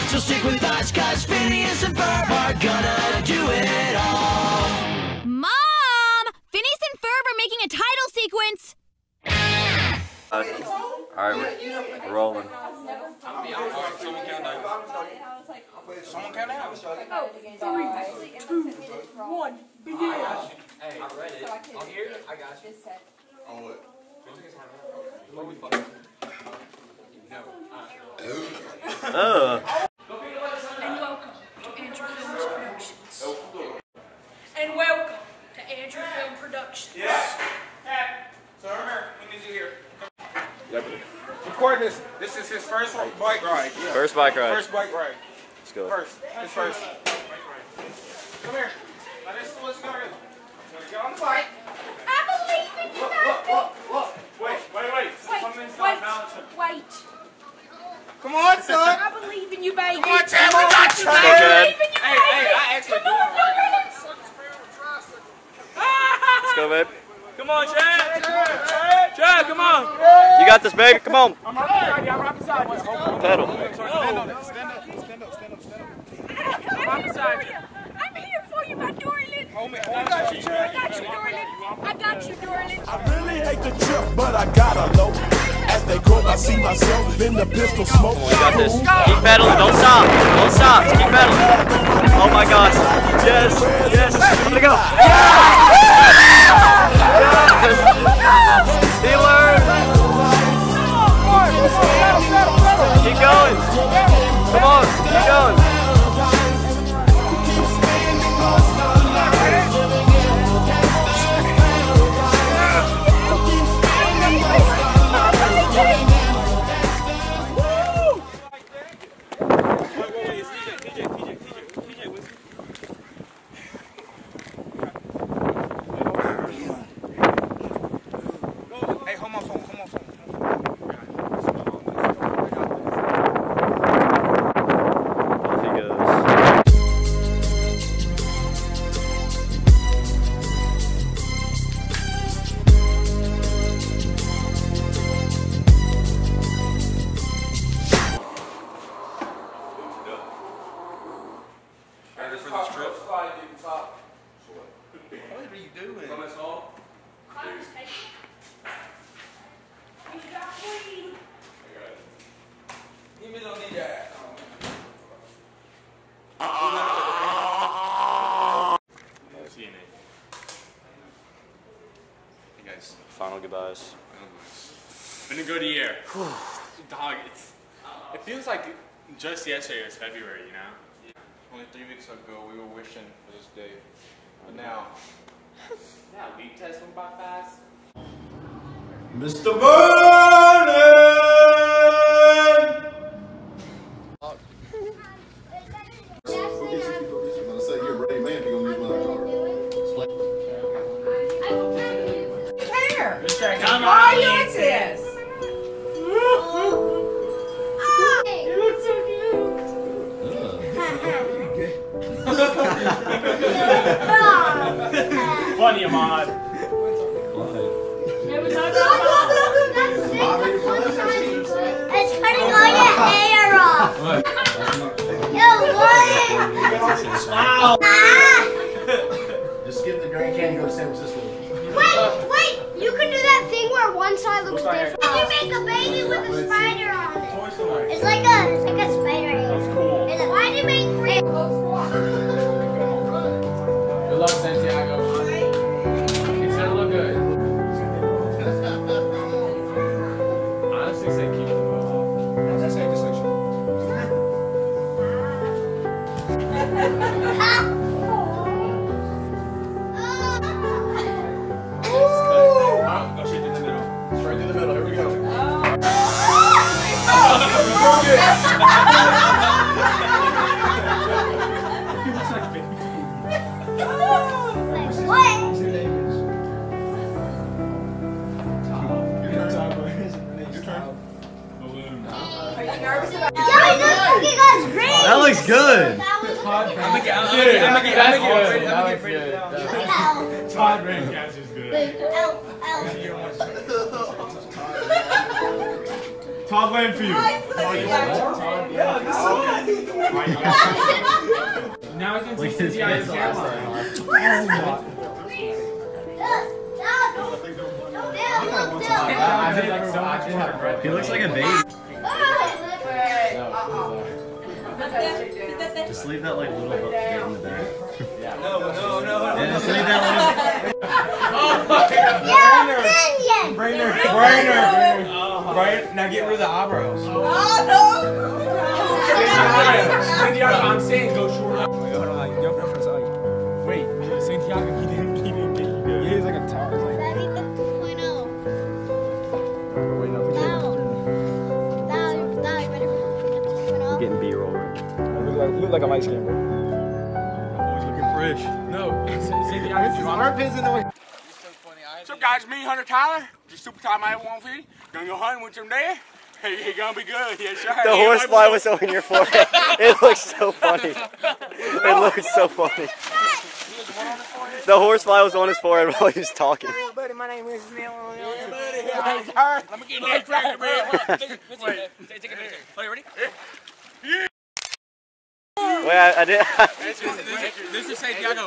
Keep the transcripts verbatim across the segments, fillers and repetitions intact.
So stick with us, cause Phineas and Ferb are gonna do it all. Mom! Phineas and Ferb are making a title sequence! Uh, Alright, we're, we're rolling. Someone count down. Someone count down. Three, two, one, begin. Hey, I read it. I'm here. I got you. On what? Uh. And welcome to Andrew Films Productions. And welcome to Andrew Film Productions. Yeah. Hey, sir, we need you here. Yep. Record this. This is his first bike ride. Yeah. First bike ride. First bike ride. Let's go. First. His first. Come here. Now this is what's going on. Get on the bike. I believe in you. Look, look, look, look. Wait, wait, wait. Something's not Wait, balancing. wait. Come on, son. I believe in you, baby. Come on, Chad. We got you, I man. believe in you, Hey, baby. hey, I actually do it right. Let's go, babe. Come on, Chad. Chad, Chad, come on. You got this, baby. Come on. I'm right beside you. I'm right beside you. Pedal. Stand up. Stand up. Stand up. Stand up. Stand up. I'm right beside you. I'm here for you, my darling. Hold me. I got you, darling. I got you, darling. I got you, darling. I really hate the trip, but I gotta low. As they go, I see myself in the pistol smoke. Come on, you got this. Keep pedaling. Don't stop. Don't stop. Keep pedaling. Oh my gosh. Yes. Yes. I'm gonna go. Yes. He learned. Keep going. Come on. Keep going. Hey, hold my phone. Hold my phone. Off he goes. Ready for this trip? What are you doing? Coming home? Give me no need that. See you, Nate. Hey guys. Final goodbyes. Been a good year. Dog, it's, it feels like just yesterday was February, you know? Only three weeks ago, we were wishing for this day. But now, Now, week test went by fast. Mister Vernon! I'm gonna say you're a brave man if you're gonna use my card. Come Why are you at this? You look so cute! Funny, Ahmad. It's cutting all your hair off. Yo, what? Wow. Ah! Just skip the Grand Canyon and go to San Francisco. Wait, wait! You can do that thing where one side looks different. You make a baby with a spider on it. It's like a, it's like a spider head. That's cool. It's like, why do you make three? Good luck, Santiago. It's gonna look good. Honestly, say keep it off. That's say just like go straight in the middle. Straight in the middle, here we go. What? Yeah, I know you guys great. That looks good. That was I'm gonna get, I'm gonna get, I'm gonna get, I'm gonna get ready, I'm gonna get ready. Ow. Todd Ring is good. Ow, ow. Todd waiting for you. Now I can see Cynthia in the camera. He looks like a baby. Just leave that like little bit in the back. No, no, no, no. Yeah, just leave that little. Yeah, Brainer, brainer, brainer. Now get rid of the eyebrows. Oh no! Santiago, I'm saying go short. Wait, Santiago, he didn't, he didn't get you good. Yeah, he's like a tower. Like, Getting B-roll. look like a light skin, bro. Always looking fresh. No, Santiago, Our pins in the way. What's up, guys? Me, Hunter Tyler. Just super tired my one fifty. Gonna go hunting with some there. Hey, he gonna be good. Yes, sir. The horsefly was on your forehead. It looks so funny. It looks so funny. The horsefly was on his forehead while he was talking. Hey, buddy, my name is Neil. Let me get that tractor, man. Take a picture. Are you ready? Wait, I, I did. This is Santiago.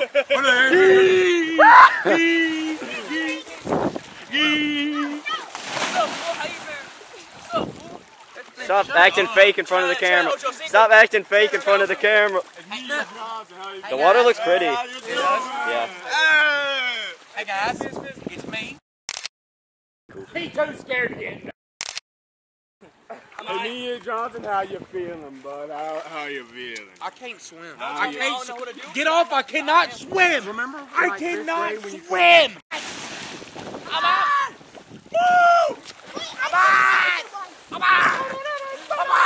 Stop acting fake in front of the camera. Stop acting fake in front of the camera. The water looks pretty. Yeah. Hey guys, it's me. He's too scared to get. Hey, Nia Johnson, how you feeling, bud? How, how you feeling? I can't swim. I I can't can't. Get off! I cannot swim. Remember? I cannot swim. I'm out. Woo! Come on! Come on! Come on!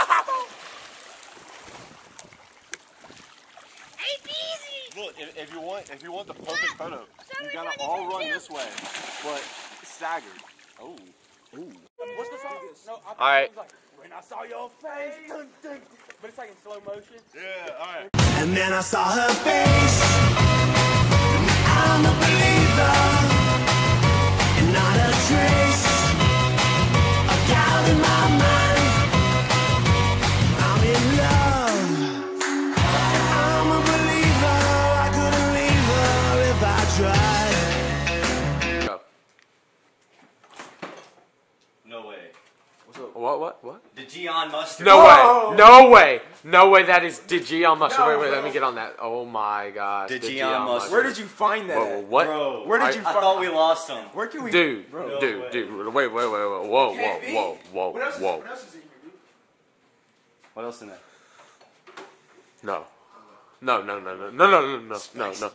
Look, if, if you want, if you want the perfect photo, you gotta all run this way, but staggered. Oh, ooh. What's the song? No, I All right. like, when I saw your face, dun, dun, but it's like in slow motion. Yeah, all right. And then I saw her face. I'm a believer, and not a trace of doubt in my mind. I'm in love. I'm a believer. I couldn't leave her if I tried. Go. No way. What? What? What? DeGeon Mustard. No way! No way! No way! That is DeGeon Mustard. Wait, wait. Let me get on that. Oh my gosh. DeGeon Mustard. Where did you find that? Whoa, whoa, what? Bro, Where did I, you I find- thought we lost him. Where can we? Dude, No dude, way. dude. Wait, wait, wait, wait. Whoa, whoa, whoa, whoa, whoa, whoa. What else in there? No. No, no, no, no, no, no, no, no, no, no.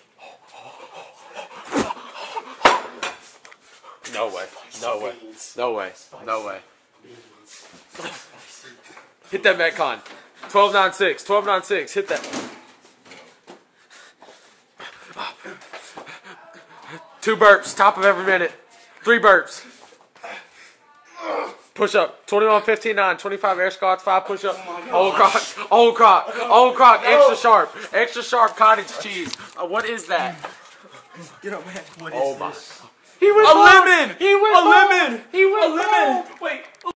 No way. No way. No way. No way. Hit that Metcon. twelve nine six. twelve nine six. Hit that. Two burps. Top of every minute. Three burps. Push up. twenty-one fifteen nine. twenty-five air squats. Five push up. Old croc. Old croc. Old croc. Extra sharp. Extra sharp cottage cheese. Uh, what is that? Get up, man. What Oh is my. this? He went A bald. lemon. He went A bald. lemon. He went A lemon. bald. Wait.